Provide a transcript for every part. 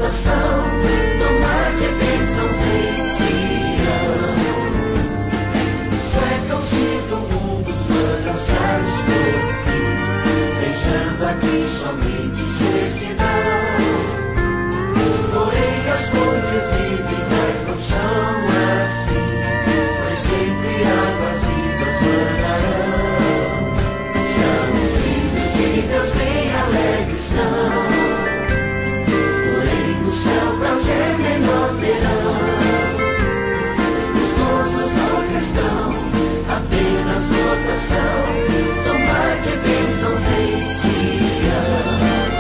votação do mar de bênçãos em Sião. Secam-se do mundo os mananciais por fim, deixando aqui somente sequidão. Porém as fontes divinas não são assim, mas sempre águas vivas manarão. Já os filhos de Deus bem alegres são, porém no céu prazer menor terão. Os gozos do cristão, apenas votação do mar de bênçãos em Sião.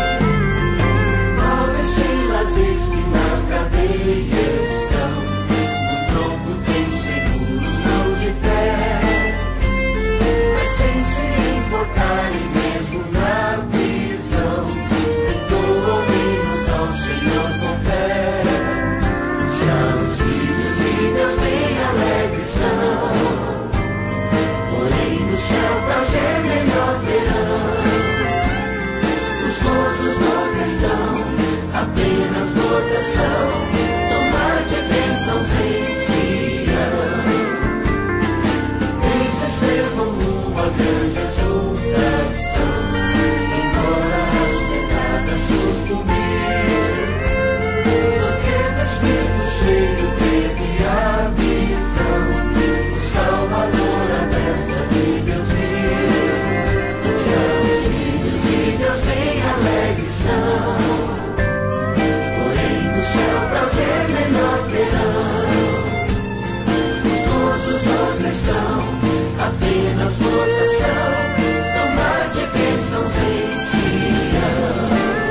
Vez que na cadeia estão, no tronco tem seguros mãos de pé, mas sem se importarem mesmo na prisão, entoam hinos ao Senhor com fé. Já os filhos de Deus bem alegres são, porém no céu prazer melhor terão. Os gozos do cristão, apenas votação do mar de bênçãos em Sião. Eis Estevão uma grande exultação, embora as pedradas sucumbir, porque do Espírito cheio teve a visão, o Salvador a destra de Deus vir. Já os filhos de Deus bem alegres são, no céu prazer menor terão. Os gozos do cristão, apenas votação do mar de bênçãos em Sião.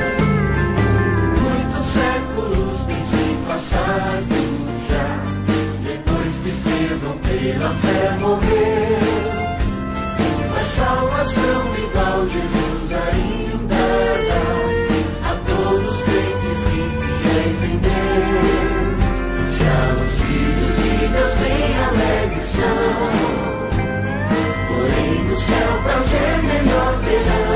Muitos séculos têm se passado já, depois que Estevão pela fé morreu, mas salvação igual Jesus ainda dá a todos crentes em Deus. Já os filhos de Deus bem alegres são, porém no céu prazer melhor terão.